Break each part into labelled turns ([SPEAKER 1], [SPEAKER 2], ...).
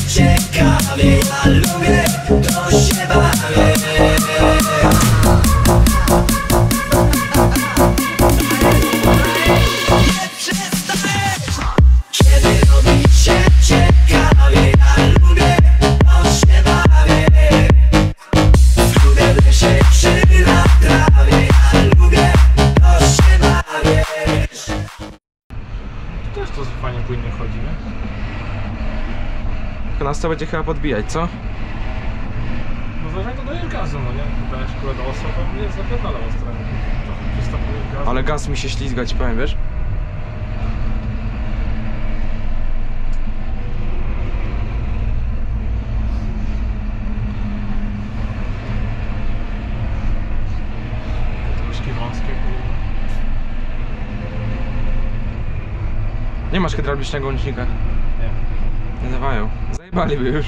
[SPEAKER 1] ciekawie, ja lubię, to się bawię. Nie przestaję, kiedy robi się ciekawie, ja lubię, to się bawię. Lubię w lesie czy na trawie, ja lubię, to się bawię.
[SPEAKER 2] To też to fajnie płynnie chodzi, nie?
[SPEAKER 3] Nas to będzie chyba podbijać, co?
[SPEAKER 2] No zależy to daje gazu, no nie? Dajesz kule do osła, to nie zapierdala ostro. Trochę przystępuje gaz.
[SPEAKER 3] Ale gaz mi się ślizga, ci powiem, wiesz?
[SPEAKER 2] Troszkę wąskie.
[SPEAKER 3] Nie masz hydraulicznego łącznika.
[SPEAKER 2] Nie.
[SPEAKER 3] Nie dawają. Zajebaliby już.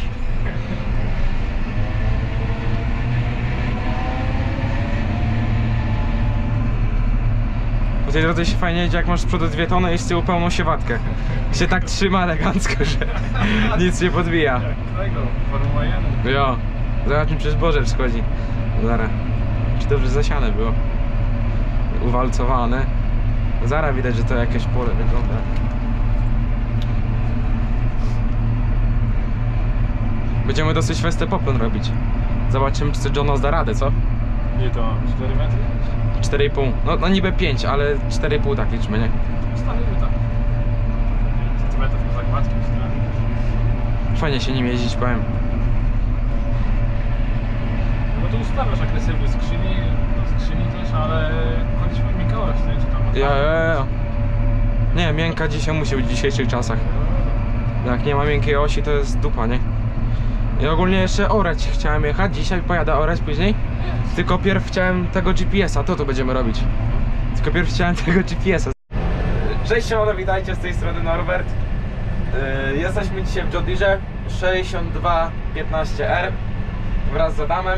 [SPEAKER 3] Po tej drodze się fajnie jedzie, jak masz z przodu 2 tony i z tyłu pełną siewatkę. Się tak trzyma elegancko, że nic nie podbija.
[SPEAKER 2] Jak tego, Formuła 1.
[SPEAKER 3] Jo, zobacz mi przez Boże schodzi. Zara. Czy dobrze zasiane było? Uwalcowane. Zara widać, że to jakieś pole wygląda. Będziemy dosyć festę poplon robić. Zobaczymy, czy Jonas da radę, co?
[SPEAKER 2] Nie, to 4 metry?
[SPEAKER 3] 4,5. No niby 5, ale 4,5 tak liczmy, nie?
[SPEAKER 2] Stary, tak. 5 centymetrów na zakładki.
[SPEAKER 3] Fajnie się nim jeździć, powiem.
[SPEAKER 2] No to ustawiasz agresywnie skrzyni też, ale chodziliśmy Mikołaj, nie? Czy tam
[SPEAKER 3] Ja. Nie, miękka dzisiaj musi być w dzisiejszych czasach. Jak nie ma miękkiej osi, to jest dupa, nie? I ogólnie jeszcze orać chciałem jechać, dzisiaj pojadę orać później. Tylko pierw chciałem tego GPS-a, to będziemy robić. Tylko pierw chciałem tego GPS-a. Cześć, siemano, witajcie, z tej strony Norbert. Jesteśmy dzisiaj w John Deere 6215R wraz z Adamem.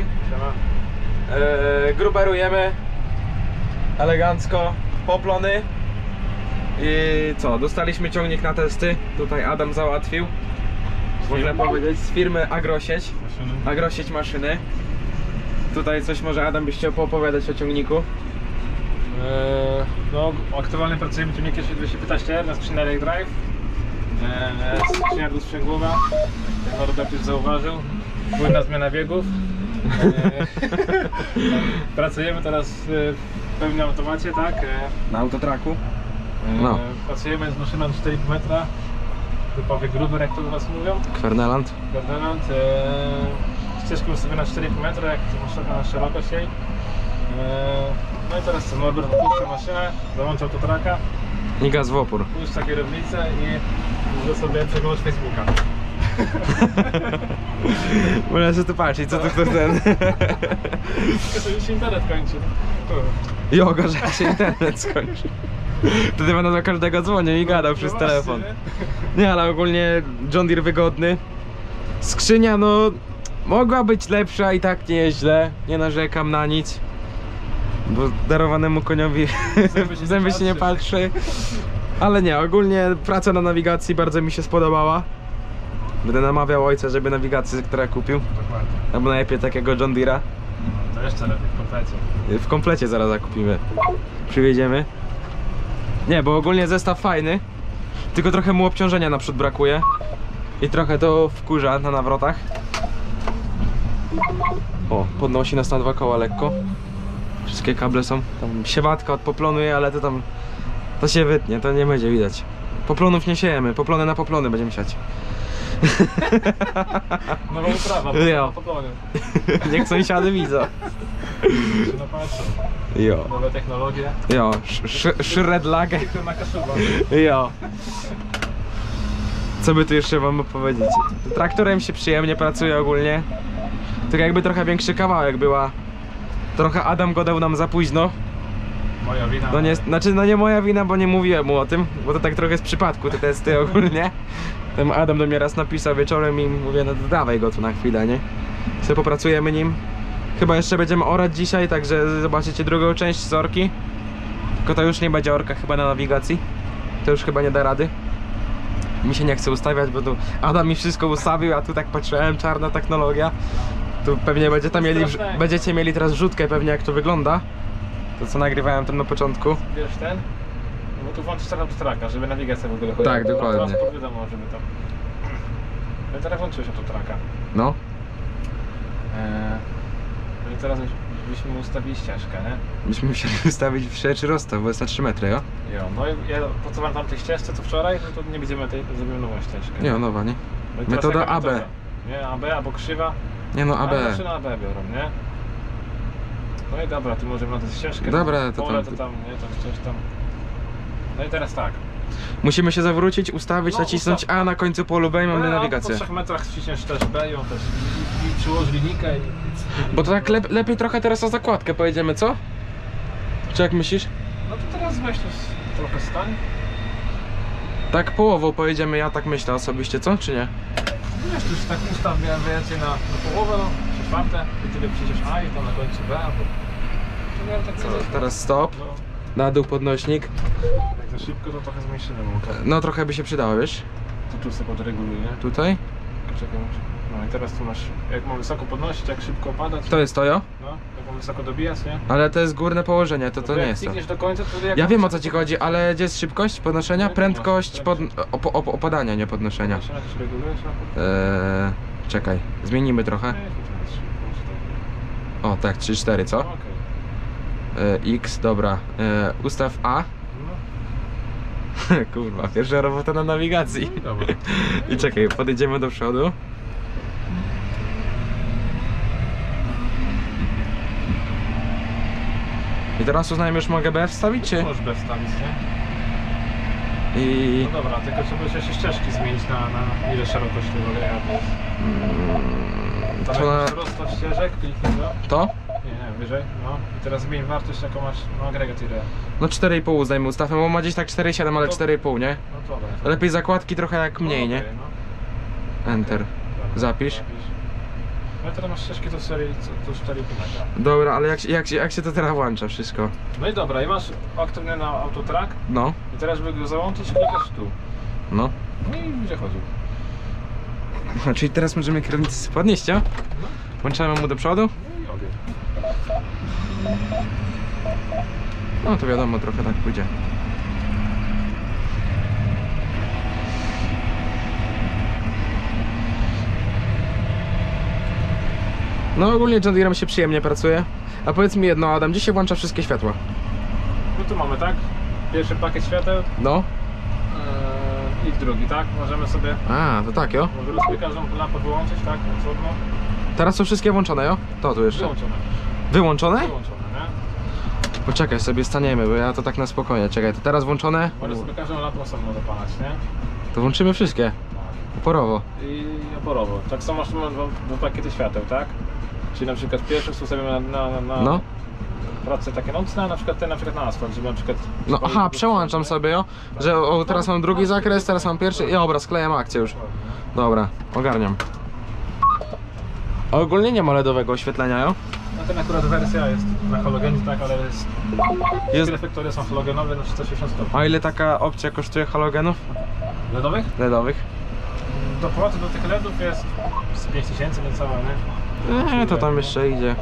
[SPEAKER 3] Gruberujemy elegancko poplony. I co, dostaliśmy ciągnik na testy. Tutaj Adam załatwił, można powiedzieć, z firmy Agrosieć. Agrosieć maszyny. Tutaj coś może Adam byś chciał poopowiadać o ciągniku.
[SPEAKER 2] No, aktualnie pracujemy w ciągniku 215 na skrzyni Direct Drive. Skrzynia dwusprzęgłowa, jak Norbert już zauważył. Płynna zmiana biegów. Pracujemy teraz w pełnej automacie, tak?
[SPEAKER 3] Na autotraku. No.
[SPEAKER 2] Pracujemy z maszyną 4,5 metra. Typowy gruber, jak to u was mówią.
[SPEAKER 3] Kwerneland.
[SPEAKER 2] Kwerneland. Ścieżkę ustawiona 4,5 metra, jak na szerokość jej. No i teraz co, Norbert opuszcza maszynę, załącza autotraka.
[SPEAKER 3] I gaz w opór.
[SPEAKER 2] Puszcza kierownicę i może sobie przeglądać Facebooka.
[SPEAKER 3] Można się tu patrzeć, co tu ktoś ten...
[SPEAKER 2] Tylko się internet kończy.
[SPEAKER 3] Jogo, że się internet skończy. Wtedy będę do każdego dzwonił i gadał przez telefon. Nie, ale ogólnie John Deere wygodny. Skrzynia no mogła być lepsza i tak nie jest źle. Nie narzekam na nic. Bo darowanemu koniowi w zęby się nie patrzy. Ale nie, ogólnie praca na nawigacji bardzo mi się spodobała. Będę namawiał ojca, żeby nawigację, która kupił.
[SPEAKER 2] Dokładnie.
[SPEAKER 3] Albo najlepiej takiego John Deere'a.
[SPEAKER 2] To jeszcze lepiej w komplecie.
[SPEAKER 3] W komplecie zaraz zakupimy. Przywieziemy. Nie, bo ogólnie zestaw fajny. Tylko trochę mu obciążenia naprzód brakuje. I trochę to wkurza na nawrotach. O, podnosi nas na 2 koła lekko. Wszystkie kable są. Tam siewatka od poplonuje, ale to tam... To się wytnie, to nie będzie widać. Poplonów nie siejemy, poplony na poplony będziemy siać.
[SPEAKER 2] Nowa uprawa,
[SPEAKER 3] Jo.
[SPEAKER 2] poplony.
[SPEAKER 3] Niech sąsiady widzą.
[SPEAKER 2] Się napatrzą.
[SPEAKER 3] Jo.
[SPEAKER 2] Nowe technologie.
[SPEAKER 3] Jo, shredlagę.
[SPEAKER 2] Tylko na Kaszuba.
[SPEAKER 3] Jo. Co by tu jeszcze wam opowiedzieć? Traktorem się przyjemnie pracuje ogólnie. Tylko jakby trochę większy kawałek była. Trochę Adam go dał nam za późno.
[SPEAKER 2] Moja wina.
[SPEAKER 3] No nie, znaczy no nie moja wina, bo nie mówiłem mu o tym. Bo to tak trochę z przypadku te testy ogólnie. Ten Adam do mnie raz napisał wieczorem i mówię, no dawaj go tu na chwilę, nie? Sobie popracujemy nim. Chyba jeszcze będziemy orać dzisiaj, także zobaczycie drugą część z orki. Tylko to już nie będzie orka chyba na nawigacji. To już chyba nie da rady. Mi się nie chce ustawiać, bo tu Adam mi wszystko ustawił, a tu tak patrzyłem, czarna technologia. Tu pewnie będziecie mieli teraz wrzutkę pewnie jak to wygląda. To co nagrywałem tam na początku.
[SPEAKER 2] Wiesz ten? No bo tu włączysz teraz traka, żeby nawigacja w ogóle chodziła.
[SPEAKER 3] Tak, dokładnie.
[SPEAKER 2] Transport wiadomo, żeby tam... No i teraz włączyłeś autotraka.
[SPEAKER 3] No.
[SPEAKER 2] No i teraz byśmy ustawili ścieżkę, nie?
[SPEAKER 3] Myśmy musieli ustawić w szerszy rozstaw, bo jest na 3 metry, jo?
[SPEAKER 2] Jo, no i ja pracowałem tam tej ścieżce co wczoraj, no to nie będziemy zrobimy nową ścieżkę.
[SPEAKER 3] Nie, nowa, nie?
[SPEAKER 2] No i teraz
[SPEAKER 3] Metoda
[SPEAKER 2] jaka
[SPEAKER 3] AB.
[SPEAKER 2] metoda? Nie, AB albo krzywa.
[SPEAKER 3] Nie no, AB.
[SPEAKER 2] Ale zawsze na AB biorą, nie? No i dobra, tu możemy na tę ścieżkę.
[SPEAKER 3] Dobra, to
[SPEAKER 2] pole,
[SPEAKER 3] tam-
[SPEAKER 2] to tam, nie, tam coś tam. No i teraz tak.
[SPEAKER 3] Musimy się zawrócić, ustawić,
[SPEAKER 2] No,
[SPEAKER 3] nacisnąć A na końcu polu B i mamy
[SPEAKER 2] No,
[SPEAKER 3] nawigację.
[SPEAKER 2] Po 3 metrach ściśniesz też B, ją też i przyłoż linijkę i...
[SPEAKER 3] Bo to tak lepiej trochę teraz o zakładkę pojedziemy, co? Czy jak myślisz?
[SPEAKER 2] No to teraz weź to trochę stań.
[SPEAKER 3] Tak połową pojedziemy, ja tak myślę osobiście, co? Czy nie?
[SPEAKER 2] Wiesz, już tak ustaw miałem więcej na połowę, no, 3/4 i tyle przecież A i tam na końcu B, albo... To miałem tak
[SPEAKER 3] Co,
[SPEAKER 2] powiedzieć,
[SPEAKER 3] teraz stop,
[SPEAKER 2] no,
[SPEAKER 3] na dół podnośnik.
[SPEAKER 2] jak za szybko to trochę zmniejszymy mułkę.
[SPEAKER 3] No trochę by się przydało, wiesz?
[SPEAKER 2] To tu sobie podreguluję.
[SPEAKER 3] Tutaj?
[SPEAKER 2] Czekaj, no i teraz tu masz, jak mam wysoko podnosić, jak szybko opadać.
[SPEAKER 3] To jest to, jo?
[SPEAKER 2] No, jak mam wysoko dobijać, nie?
[SPEAKER 3] Ale to jest górne położenie, to
[SPEAKER 2] No
[SPEAKER 3] nie
[SPEAKER 2] jak
[SPEAKER 3] jest to.
[SPEAKER 2] klikniesz do końca, to jak
[SPEAKER 3] Ja
[SPEAKER 2] mam
[SPEAKER 3] wiem o
[SPEAKER 2] wysoko
[SPEAKER 3] co ci chodzi, ale gdzie jest szybkość podnoszenia?
[SPEAKER 2] Nie,
[SPEAKER 3] Prędkość
[SPEAKER 2] nie
[SPEAKER 3] pod...
[SPEAKER 2] masz.
[SPEAKER 3] opadania, nie podnoszenia.
[SPEAKER 2] podnoszenia, to się regulujesz na
[SPEAKER 3] Czekaj, zmienimy trochę.
[SPEAKER 2] Nie, to jest szybko,
[SPEAKER 3] O tak, 3-4, co?
[SPEAKER 2] no, okej.
[SPEAKER 3] X, dobra. Ustaw A.
[SPEAKER 2] No,
[SPEAKER 3] Kurwa, pierwsza robota na nawigacji.
[SPEAKER 2] dobra.
[SPEAKER 3] I czekaj, podejdziemy do przodu. I teraz uznajmy, już mogę B wstawić, czy?
[SPEAKER 2] Możesz B wstawić, nie?
[SPEAKER 3] I...
[SPEAKER 2] No dobra, tylko trzeba jeszcze ścieżki zmienić na ile szerokość tego jadu jest. Tam
[SPEAKER 3] To
[SPEAKER 2] jak
[SPEAKER 3] na...
[SPEAKER 2] masz rozstaw ścieżek, kliknij go.
[SPEAKER 3] To?
[SPEAKER 2] Nie, wyżej, no. I teraz zmień wartość jaką masz, no agregat ile.
[SPEAKER 3] No 4,5 uznajmy ustawę, bo ma gdzieś tak 4,7, ale
[SPEAKER 2] To-
[SPEAKER 3] 4,5, nie?
[SPEAKER 2] No dobra.
[SPEAKER 3] Lepiej zakładki trochę jak mniej, nie?
[SPEAKER 2] Okej, no.
[SPEAKER 3] Enter.
[SPEAKER 2] Dobra,
[SPEAKER 3] Zapisz.
[SPEAKER 2] No i teraz masz ścieżki do 4,5 metra.
[SPEAKER 3] Dobra, ale jak się to teraz włącza wszystko?
[SPEAKER 2] No i dobra, i masz aktywny na autotrack
[SPEAKER 3] No,
[SPEAKER 2] i teraz żeby go załączyć, klikasz tu.
[SPEAKER 3] no.
[SPEAKER 2] No i będzie chodził.
[SPEAKER 3] Czyli teraz możemy kierownicę podnieść, ja? Włączamy mu do przodu?
[SPEAKER 2] No i ogień.
[SPEAKER 3] No to wiadomo, trochę tak pójdzie. No ogólnie John Deerem się przyjemnie pracuje. A powiedz mi jedno, Adam, gdzie się włącza wszystkie światła?
[SPEAKER 2] No tu mamy, tak? Pierwszy pakiet świateł
[SPEAKER 3] No.
[SPEAKER 2] i drugi, tak? Możemy sobie,
[SPEAKER 3] A, to tak, jo?
[SPEAKER 2] możemy sobie każdą lampę wyłączyć, tak? Osobno.
[SPEAKER 3] Teraz są wszystkie włączone, jo? To tu jeszcze.
[SPEAKER 2] Wyłączone.
[SPEAKER 3] Wyłączone?
[SPEAKER 2] Wyłączone, nie?
[SPEAKER 3] Poczekaj, sobie staniemy, bo ja to tak na spokojnie. Czekaj, to teraz włączone?
[SPEAKER 2] Możesz sobie każdą lampę osobno zapalać, nie?
[SPEAKER 3] To włączymy wszystkie. Uporowo.
[SPEAKER 2] I oporowo. Tak samo masz dwa pakiety świateł, tak? Czyli na przykład pierwszy ustawimy na
[SPEAKER 3] No.
[SPEAKER 2] prace takie nocne, a na przykład ten na przykład na asfalt, żeby na przykład...
[SPEAKER 3] No aha, przełączam sobie, jo? Że o, teraz mam drugi zakres, teraz mam pierwszy i dobra, sklejam akcję już. Dobra, ogarniam. A ogólnie nie ma LEDowego oświetlenia, jo?
[SPEAKER 2] No ten akurat wersja jest na halogenie, tak, ale jest...
[SPEAKER 3] Jest...
[SPEAKER 2] Reflektory są halogenowe na 360 stopni.
[SPEAKER 3] A ile taka opcja kosztuje halogenów
[SPEAKER 2] LEDowych?
[SPEAKER 3] LEDowych?
[SPEAKER 2] Dopłaty do tych LEDów jest z 5000 niecałe, nie?
[SPEAKER 3] Nie, to tam jeszcze idzie.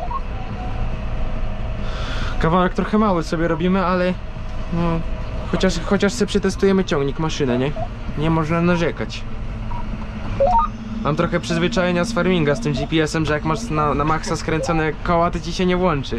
[SPEAKER 3] Kawałek trochę mały sobie robimy, ale... No, chociaż sobie przetestujemy ciągnik, maszynę, nie? Nie można narzekać. Mam trochę przyzwyczajenia z farminga z tym GPS-em, że jak masz na maksa skręcone koła, to ci się nie włączy.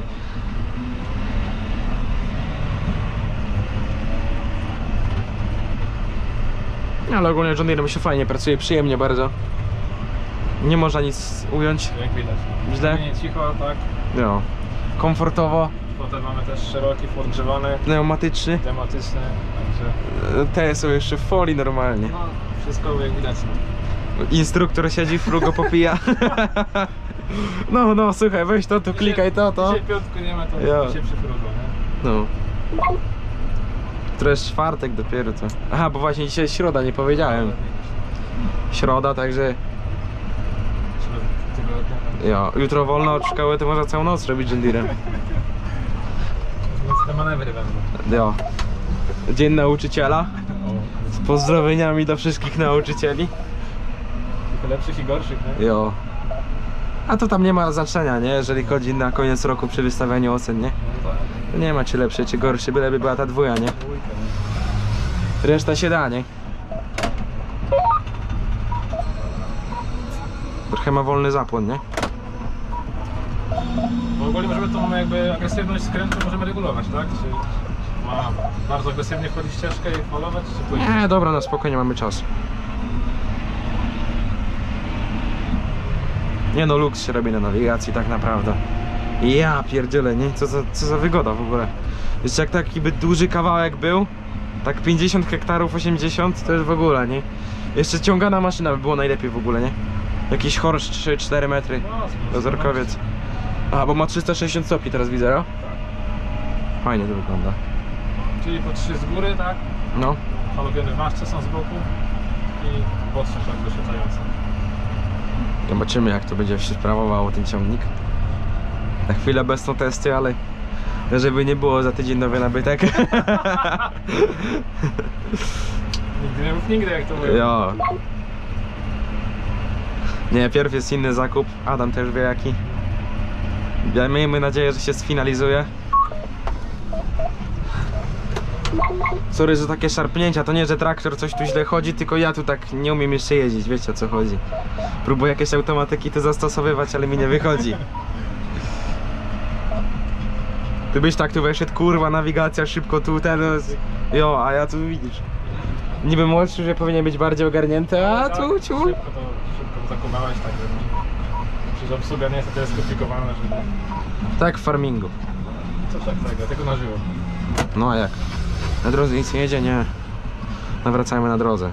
[SPEAKER 3] Ale ogólnie John Deere mi się fajnie pracuje, przyjemnie bardzo. Nie można nic ująć.
[SPEAKER 2] Jak widać.
[SPEAKER 3] Źle?
[SPEAKER 2] Nie cicho, tak.
[SPEAKER 3] No. Komfortowo,
[SPEAKER 2] Potem mamy też szeroki, podgrzewany,
[SPEAKER 3] pneumatyczny.
[SPEAKER 2] tematyczny, także...
[SPEAKER 3] Te są jeszcze w folii normalnie.
[SPEAKER 2] No, wszystko jak widać.
[SPEAKER 3] Instruktor siedzi, frugo popija. No, słuchaj, weź to, tu klikaj to.
[SPEAKER 2] Dzisiaj piątku nie ma, to
[SPEAKER 3] Ja.
[SPEAKER 2] się przyfrugo, nie?
[SPEAKER 3] No. To jest czwartek dopiero co. Aha, bo właśnie dzisiaj jest środa, nie powiedziałem. Środa, także ja, jutro wolno od szkoły, to można całą noc robić John Deerem.
[SPEAKER 2] Więc te manewry będą.
[SPEAKER 3] Ja. Dzień nauczyciela.
[SPEAKER 2] O,
[SPEAKER 3] pozdrowieniami do wszystkich nauczycieli.
[SPEAKER 2] I lepszych i gorszych, nie?
[SPEAKER 3] Jo. A to tam nie ma znaczenia, nie? Jeżeli chodzi na koniec roku przy wystawianiu ocen, nie?
[SPEAKER 2] No tak.
[SPEAKER 3] To nie ma czy lepszy, czy gorszy, byleby była ta dwója, nie?
[SPEAKER 2] Dwójka, nie?
[SPEAKER 3] Reszta się da, nie? Trochę ma wolny zapłon, nie?
[SPEAKER 2] Bo ogólnie możemy tą jakby agresywność skrętu możemy regulować, tak? Czy ma bardzo agresywnie wchodzić ścieżkę i falować, czy płynie?
[SPEAKER 3] Nie, dobra, no spokojnie, mamy czas. Nie no, luks się robi na nawigacji tak naprawdę. Ja pierdzielę, nie? Co za wygoda w ogóle. Jeszcze jak taki by duży kawałek był, tak 50 hektarów, 80, to już w ogóle, nie? Jeszcze ciągana maszyna by było najlepiej w ogóle, nie? Jakiś horsz 3-4 metry, dozorkowiec. A, bo ma 360 stopni teraz widzę, no? Fajnie to wygląda.
[SPEAKER 2] Czyli po 3 z góry, tak?
[SPEAKER 3] No.
[SPEAKER 2] Halogieny w maszcie są z boku i boczne szlak wyświetlające.
[SPEAKER 3] Zobaczymy jak to będzie się sprawowało ten ciągnik. Na chwilę bez to testy, ale żeby nie było za tydzień nowy nabytek.
[SPEAKER 2] Nigdy nie mów nigdy, jak to mówię.
[SPEAKER 3] Jo. Nie, pierw jest inny zakup. Adam też wie jaki. Miejmy nadzieję, że się sfinalizuje. Sorry, że takie szarpnięcia, to nie, że traktor coś tu źle chodzi, tylko ja tu tak nie umiem jeszcze jeździć, wiecie o co chodzi. Próbuję jakieś automatyki tu zastosowywać, ale mi nie wychodzi. Ty byś tak tu weszedł, kurwa, nawigacja, szybko tu, teraz. Jo, a ja tu widzisz. Niby młodszy, że powinien być bardziej ogarnięty, a
[SPEAKER 2] Tak,
[SPEAKER 3] tu,
[SPEAKER 2] szybko to zakumałeś, tak że przecież obsługa nie jest na tyle skomplikowana, że
[SPEAKER 3] tak w farmingu.
[SPEAKER 2] coś tak tego, tylko na żywo.
[SPEAKER 3] No a jak? Na drodze nic nie jedzie? Nie. Nawracajmy na drodze.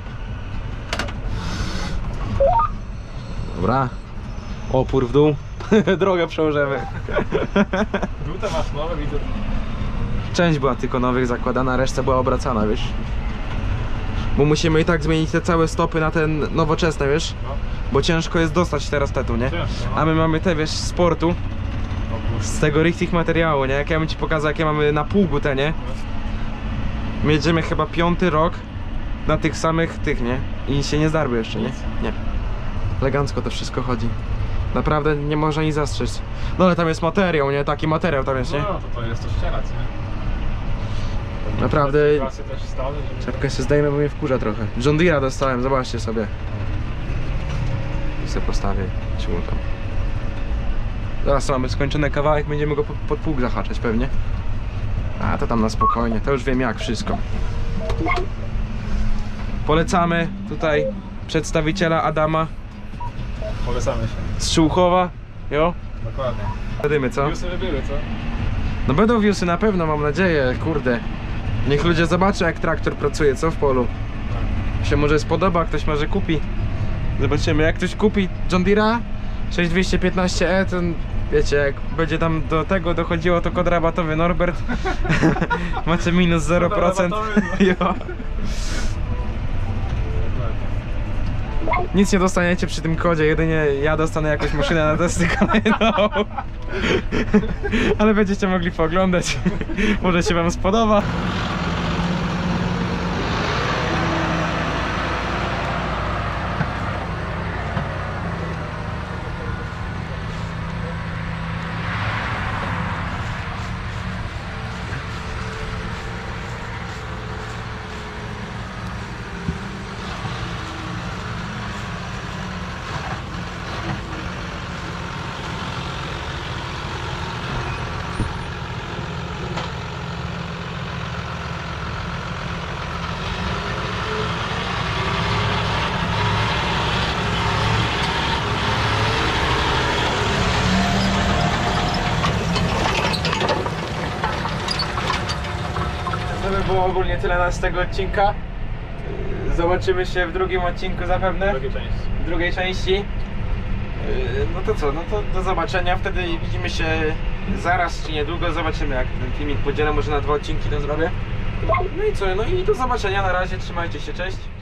[SPEAKER 3] Dobra. Opór w dół. Drogę przełożymy.
[SPEAKER 2] Żółte masz nowe, widzę.
[SPEAKER 3] Część była tylko nowych zakładana, reszta była obracana, wiesz? Bo musimy i tak zmienić te całe stopy na ten nowoczesne, wiesz?
[SPEAKER 2] No.
[SPEAKER 3] Bo ciężko jest dostać teraz te tu, nie?
[SPEAKER 2] Ciężko, no.
[SPEAKER 3] A my mamy te, wiesz, sportu.
[SPEAKER 2] O kurwa.
[SPEAKER 3] Z tego richtig materiału, nie? Jak ja bym ci pokazał, jakie mamy na pługu te, nie? My jedziemy chyba 5. rok na tych samych tych, nie? I się nie zdarły jeszcze, nie? Nie. Elegancko to wszystko chodzi. Naprawdę nie można nic zastrzec. No ale tam jest materiał, nie? Taki materiał tam jest, nie?
[SPEAKER 2] No to jest to ścierać, nie?
[SPEAKER 3] Naprawdę.
[SPEAKER 2] Klasy też stały, żeby...
[SPEAKER 3] Czapkę się zdejmę, bo mnie wkurza trochę. John Deere'a dostałem, zobaczcie sobie. I sobie postawię, czemu tam. Zaraz mamy skończony kawałek, będziemy go pod pług zahaczać pewnie. A to tam na spokojnie, to już wiem jak wszystko. Polecamy tutaj przedstawiciela Adama
[SPEAKER 2] Polecamy się.
[SPEAKER 3] z Czółchowa. Jo?
[SPEAKER 2] Dokładnie.
[SPEAKER 3] Zadymy, co?
[SPEAKER 2] Newsy były, co?
[SPEAKER 3] No będą viewsy na pewno, mam nadzieję, kurde. Niech ludzie zobaczą jak traktor pracuje, co w polu. Się może spodoba, ktoś może kupi. Zobaczymy, jak ktoś kupi John Deere'a 6215E, to wiecie, jak będzie tam do tego dochodziło, to kod rabatowy Norbert. Macie minus 0%. Jo. Nic nie dostaniecie przy tym kodzie, jedynie ja dostanę jakąś maszynę na testy kolejną. Ale będziecie mogli pooglądać. Może się wam spodoba. To by było ogólnie tyle na z tego odcinka. Zobaczymy się w drugim odcinku zapewne.
[SPEAKER 2] Drugiej części.
[SPEAKER 3] W drugiej części. No to co, no to do zobaczenia. Wtedy widzimy się zaraz czy niedługo. Zobaczymy jak ten filmik podzielę, może na 2 odcinki to zrobię. No i co, no i do zobaczenia na razie, trzymajcie się, cześć.